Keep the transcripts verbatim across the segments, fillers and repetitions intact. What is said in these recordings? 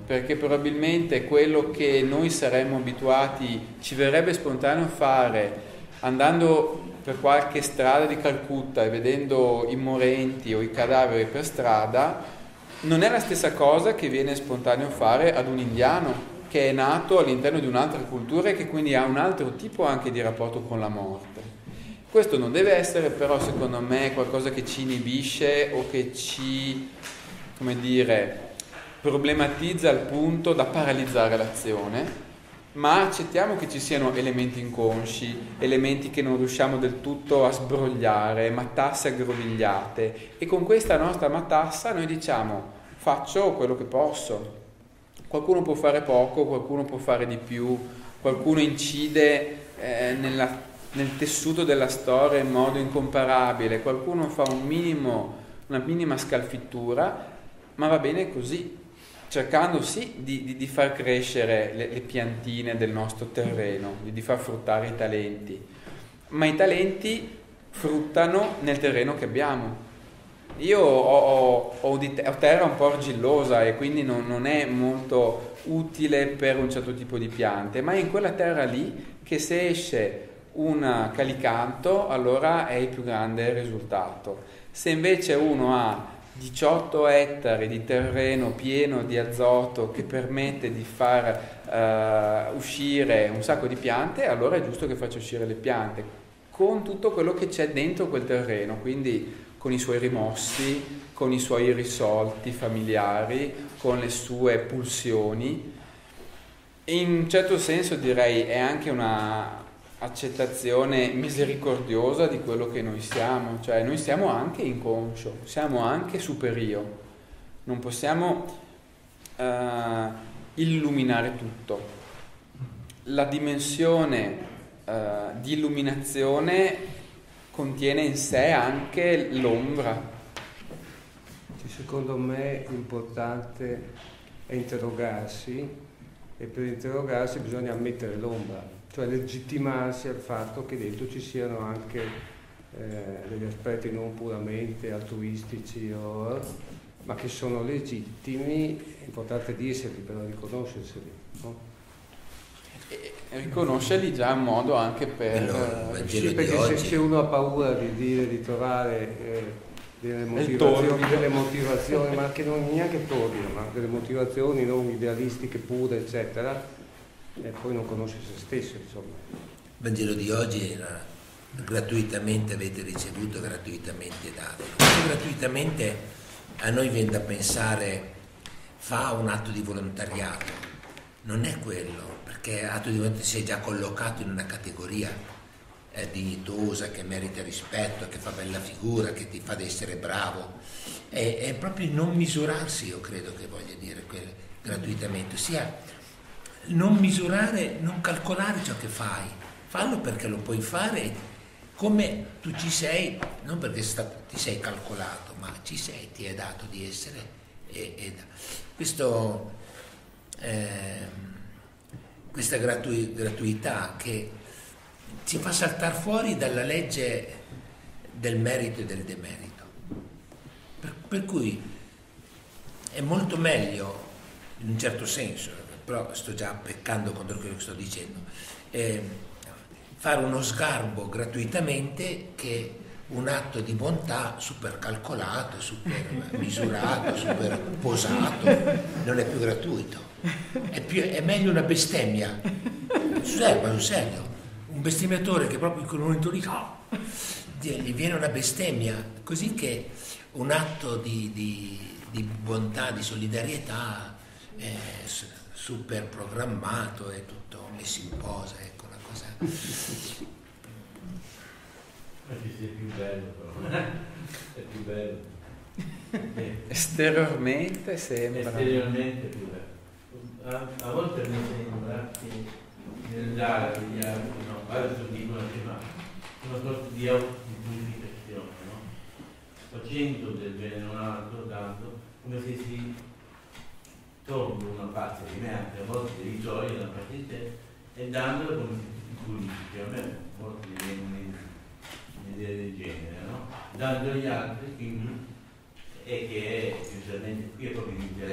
perché probabilmente quello che noi saremmo abituati, ci verrebbe spontaneo fare andando per qualche strada di Calcutta e vedendo i morenti o i cadaveri per strada, non è la stessa cosa che viene spontaneo fare ad un indiano che è nato all'interno di un'altra cultura e che quindi ha un altro tipo anche di rapporto con la morte. Questo non deve essere però, secondo me, qualcosa che ci inibisce o che ci, come dire, problematizza al punto da paralizzare l'azione, ma accettiamo che ci siano elementi inconsci, elementi che non riusciamo del tutto a sbrogliare, matasse aggrovigliate, e con questa nostra matassa noi diciamo faccio quello che posso. Qualcuno può fare poco, qualcuno può fare di più, qualcuno incide eh, nella, nel tessuto della storia in modo incomparabile, qualcuno fa un minimo, una minima scalfittura, ma va bene così, cercando sì di, di, di far crescere le, le piantine del nostro terreno, di, di far fruttare i talenti, ma i talenti fruttano nel terreno che abbiamo. Io ho, ho, ho, di, ho terra un po' argillosa e quindi non, non è molto utile per un certo tipo di piante, ma è in quella terra lì che se esce un calicanto allora è il più grande risultato. Se invece uno ha diciotto ettari di terreno pieno di azoto che permette di far uh, uscire un sacco di piante, allora è giusto che faccia uscire le piante con tutto quello che c'è dentro quel terreno, quindi con i suoi rimossi, con i suoi irrisolti familiari, con le sue pulsioni. In un certo senso direi è anche una accettazione misericordiosa di quello che noi siamo, cioè noi siamo anche inconscio, siamo anche superio, non possiamo uh, illuminare tutto. La dimensione uh, di illuminazione contiene in sé anche l'ombra. Secondo me l'importante è interrogarsi, e per interrogarsi bisogna ammettere l'ombra, cioè legittimarsi al fatto che dentro ci siano anche eh, degli aspetti non puramente altruistici o, ma che sono legittimi. È importante dirseli, però riconoscerseli, no? Riconoscerli già è un modo anche per eh, sì, perché se, se uno ha paura di dire di trovare eh, delle motivazioni, delle motivazioni ma che non neanche tornino, ma delle motivazioni non idealistiche pure eccetera, e poi non conosce se stesso, insomma. Il Vangelo di oggi era gratuitamente avete ricevuto, gratuitamente dato. Gratuitamente a noi viene da pensare fa un atto di volontariato, non è quello, perché atto di volontariato si è già collocato in una categoria eh, dignitosa, che merita rispetto, che fa bella figura, che ti fa essere bravo. È, è proprio non misurarsi, io credo che voglia dire quel gratuitamente, ossia non misurare, non calcolare ciò che fai, fallo perché lo puoi fare come tu ci sei, non perché ti sei calcolato, ma ci sei, ti è dato di essere. E, e questo, eh, questa gratu- gratuità che ci fa saltare fuori dalla legge del merito e del demerito, per, per cui è molto meglio in un certo senso, però sto già peccando contro quello che sto dicendo, eh, fare uno sgarbo gratuitamente che un atto di bontà super calcolato, super misurato, super posato, non è più gratuito, è, più, è meglio una bestemmia, sul ma sul serio, un bestemmiatore che proprio in quel momento lì oh, gli viene una bestemmia, così che un atto di, di, di bontà, di solidarietà è super programmato, è tutto messo in posa, ecco una cosa. Ma ci sei più bello però, è più bello. Esteriormente sembra. Esteriormente più bello. A, a volte mi sembra che nel dare agli altri, no, altri dicono che ma una sorta di autopurificazione, no? Facendo del bene a un altro, tanto, come se si tolgo una parte di me, anche a volte di gioia, una parte di te, e dandola come si purifichi. A me a volte mi viene un'idea del genere, no? Dando agli altri, quindi, e che è, specialmente qui è proprio di interesse.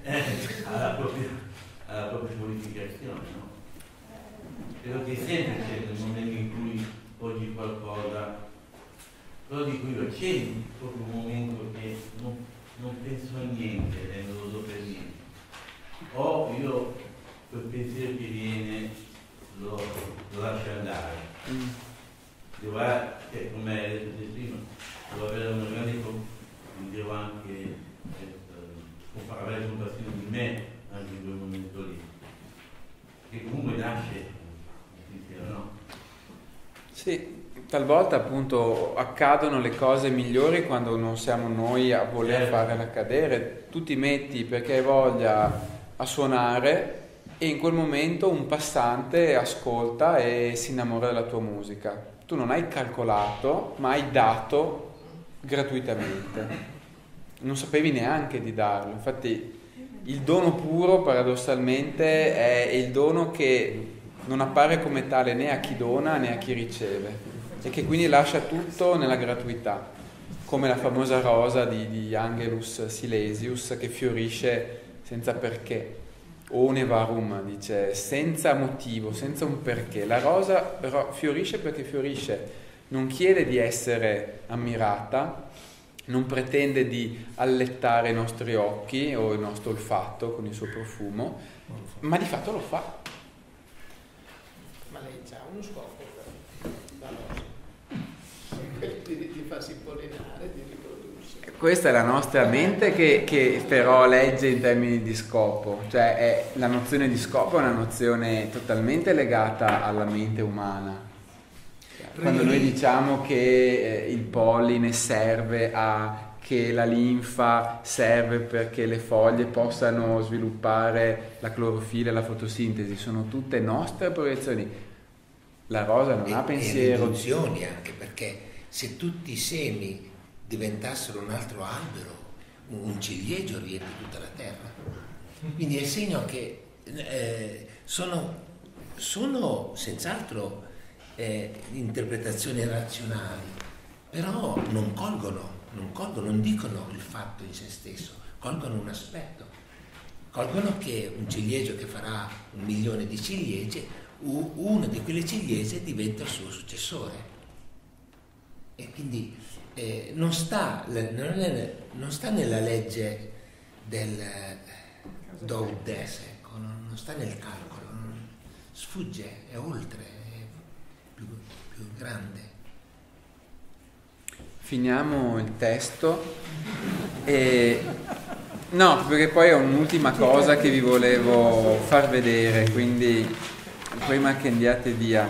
eh, alla, propria, alla propria purificazione, no? Credo che sempre c'è nel momento in cui oggi qualcosa, però di cui lo c'è proprio un momento che non, non penso a niente, e non lo do per niente. O io quel pensiero che viene lo, lo lascio andare. Mm. Devo, eh, come hai detto prima, devo avere una grande, devo anche eh, avere compassione di me anche in quel momento lì. Che comunque nasce. No? Sì, talvolta appunto accadono le cose migliori quando non siamo noi a voler certo. farle accadere. Tu ti metti perché hai voglia a suonare e in quel momento un passante ascolta e si innamora della tua musica. Tu non hai calcolato, ma hai dato gratuitamente. Non sapevi neanche di darlo. Infatti il dono puro paradossalmente è il dono che non appare come tale né a chi dona né a chi riceve e che quindi lascia tutto nella gratuità, come la famosa rosa di, di Angelus Silesius che fiorisce senza perché, o Nevarum dice senza motivo, senza un perché. La rosa però fiorisce perché fiorisce, non chiede di essere ammirata, non pretende di allettare i nostri occhi o il nostro olfatto con il suo profumo, ma di fatto lo fa. Ma lei ha uno scopo per la rosa, di, di farsi pollinare, di riprodursi. Questa è la nostra mente che, che però legge in termini di scopo, cioè è, la nozione di scopo è una nozione totalmente legata alla mente umana. Quando noi diciamo che eh, il polline serve a che la linfa serve perché le foglie possano sviluppare la clorofilla e la fotosintesi, sono tutte nostre proiezioni. La rosa non e, ha pensiero. E riduzioni anche, perché se tutti i semi diventassero un altro albero, un ciliegio riempie tutta la terra. Quindi è il segno che eh, sono, sono senz'altro eh, interpretazioni razionali, però non colgono. Non colgono, non dicono il fatto in se stesso, colgono un aspetto, colgono che un ciliegio che farà un milione di ciliegie, uno di quelle ciliegie diventa il suo successore. E quindi eh, non, sta, non, è, non sta nella legge del do des, ecco, non, non sta nel calcolo, non, sfugge, è oltre, è più, più grande. Finiamo il testo e no, perché poi è un'ultima cosa che vi volevo far vedere, quindi prima che andiate via.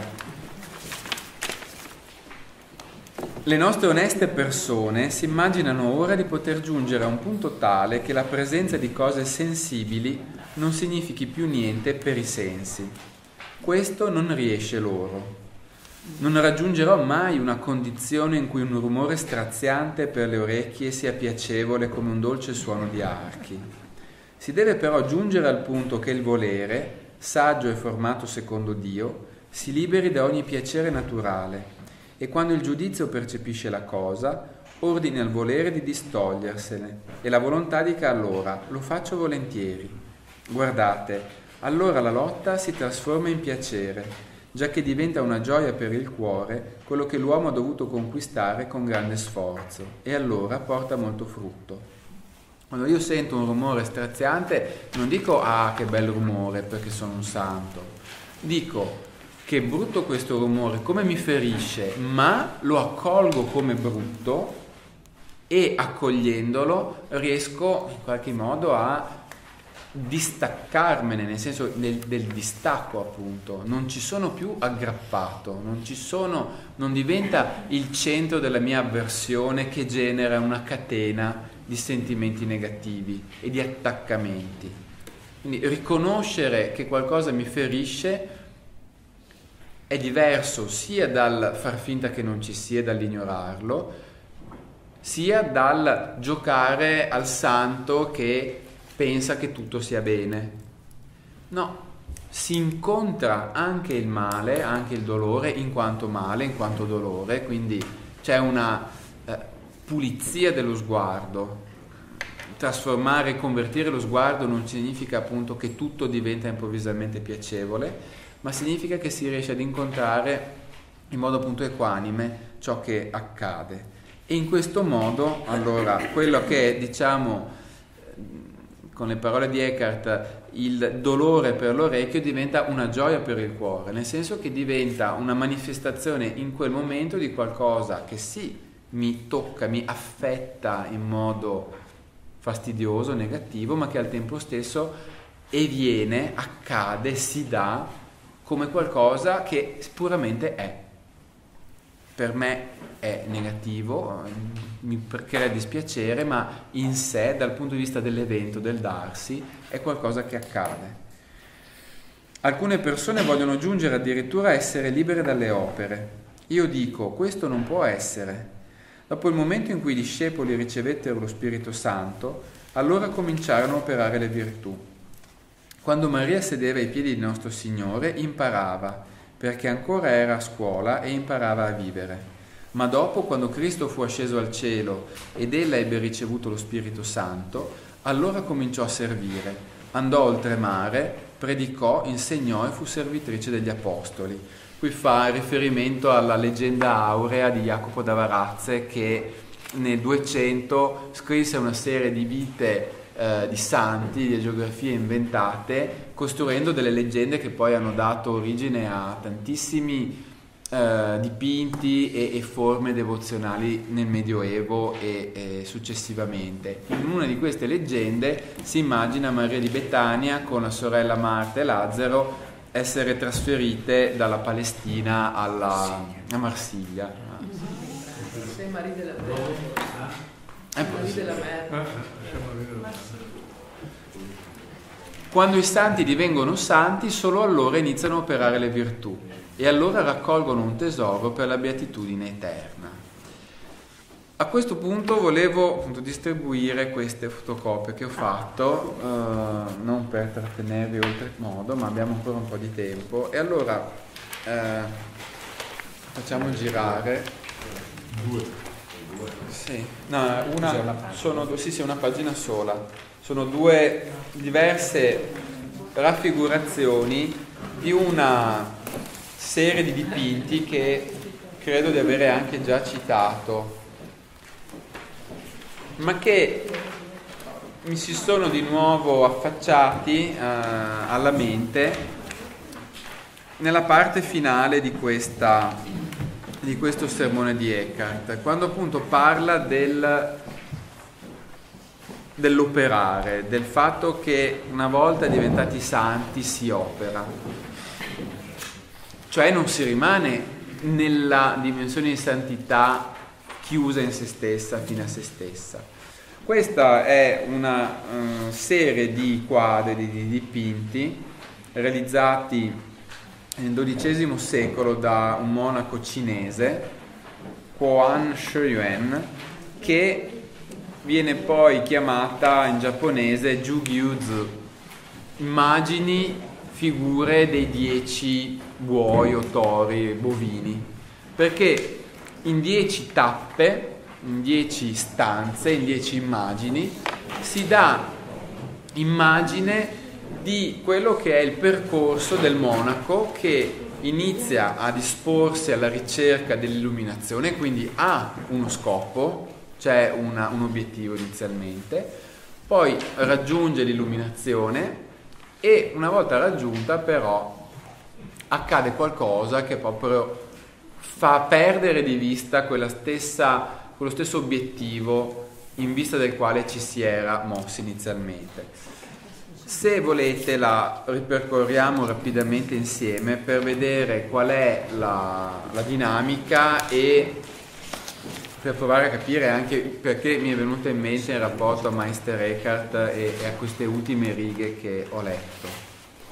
Le nostre oneste persone si immaginano ora di poter giungere a un punto tale che la presenza di cose sensibili non significhi più niente per i sensi. Questo non riesce loro. Non raggiungerò mai una condizione in cui un rumore straziante per le orecchie sia piacevole come un dolce suono di archi. Si deve però giungere al punto che il volere, saggio e formato secondo Dio, si liberi da ogni piacere naturale e quando il giudizio percepisce la cosa, ordini al volere di distogliersene e la volontà dica allora, lo faccio volentieri. Guardate, allora la lotta si trasforma in piacere, già che diventa una gioia per il cuore quello che l'uomo ha dovuto conquistare con grande sforzo, e allora porta molto frutto. Quando io sento un rumore straziante non dico ah che bel rumore perché sono un santo, dico che brutto questo rumore, come mi ferisce, ma lo accolgo come brutto e accogliendolo riesco in qualche modo a distaccarmene, nel senso del, del distacco, appunto. Non ci sono più aggrappato, non ci sono, non diventa il centro della mia avversione che genera una catena di sentimenti negativi e di attaccamenti. Quindi riconoscere che qualcosa mi ferisce è diverso sia dal far finta che non ci sia, dall'ignorarlo, sia dal giocare al santo che pensa che tutto sia bene. No, si incontra anche il male, anche il dolore in quanto male, in quanto dolore, quindi c'è una eh, pulizia dello sguardo, trasformare, convertire lo sguardo non significa appunto che tutto diventa improvvisamente piacevole, ma significa che si riesce ad incontrare in modo appunto equanime ciò che accade. E in questo modo, allora, quello che è, diciamo, con le parole di Eckhart, il dolore per l'orecchio diventa una gioia per il cuore, nel senso che diventa una manifestazione in quel momento di qualcosa che sì, mi tocca, mi affetta in modo fastidioso, negativo, ma che al tempo stesso eviene, accade, si dà come qualcosa che puramente è. Per me è negativo, mi crea dispiacere, ma in sé, dal punto di vista dell'evento, del darsi, è qualcosa che accade. Alcune persone vogliono giungere addirittura a essere libere dalle opere. Io dico, questo non può essere. Dopo il momento in cui i discepoli ricevettero lo Spirito Santo, allora cominciarono a operare le virtù. Quando Maria sedeva ai piedi di nostro Signore, imparava, perché ancora era a scuola e imparava a vivere. Ma dopo, quando Cristo fu asceso al cielo ed ella ebbe ricevuto lo Spirito Santo, allora cominciò a servire, andò oltremare, predicò, insegnò e fu servitrice degli Apostoli. Qui fa riferimento alla leggenda aurea di Jacopo da Varazze, che nel duecento scrisse una serie di vite eh, di santi, di geografie inventate, costruendo delle leggende che poi hanno dato origine a tantissimi eh, dipinti e, e forme devozionali nel Medioevo e, e successivamente. In una di queste leggende si immagina Maria di Betania con la sorella Marta e Lazzaro essere trasferite dalla Palestina alla, a Marsiglia. Sei Maria della Mer. Maria della Mer. Quando i santi divengono santi, solo allora iniziano a operare le virtù e allora raccolgono un tesoro per la beatitudine eterna. A questo punto volevo appunto distribuire queste fotocopie che ho fatto, eh, non per trattenervi oltremodo, ma abbiamo ancora un po' di tempo, e allora eh, facciamo girare. Due. Sì, no, una, sono due, sì, sì, una pagina sola. Sono due diverse raffigurazioni di una serie di dipinti che credo di avere anche già citato, ma che mi si sono di nuovo affacciati uh, alla mente nella parte finale di, questa, di questo sermone di Eckhart, quando appunto parla del, dell'operare, del fatto che una volta diventati santi si opera, cioè non si rimane nella dimensione di santità chiusa in se stessa, fino a se stessa. Questa è una uh, serie di quadri, di, di dipinti realizzati nel dodicesimo secolo da un monaco cinese, Quan Shuyuan, che viene poi chiamata in giapponese Ju-Gyuzu, immagini, figure dei dieci buoi o tori bovini, perché in dieci tappe, in dieci stanze, in dieci immagini, si dà immagine di quello che è il percorso del monaco che inizia a disporsi alla ricerca dell'illuminazione, quindi ha uno scopo, c'è una, un obiettivo inizialmente, poi raggiunge l'illuminazione e una volta raggiunta però accade qualcosa che proprio fa perdere di vista quella stessa, quello stesso obiettivo in vista del quale ci si era mossi inizialmente. Se volete la ripercorriamo rapidamente insieme per vedere qual è la, la dinamica e per provare a capire anche perché mi è venuta in mente in rapporto a Meister Eckhart e, e a queste ultime righe che ho letto.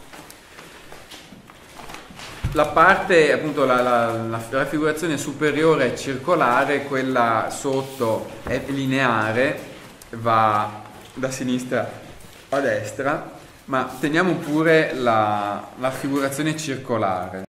La parte, appunto, la, la, la raffigurazione superiore è circolare, quella sotto è lineare, va da sinistra a destra, ma teniamo pure la, la raffigurazione circolare.